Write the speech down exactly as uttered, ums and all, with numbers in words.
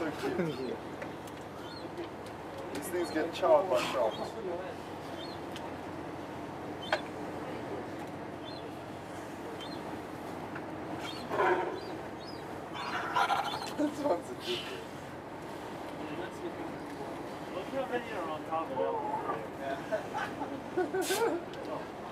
so cute. These things get charred by sharks. This one's a good Look how many are on top of that one.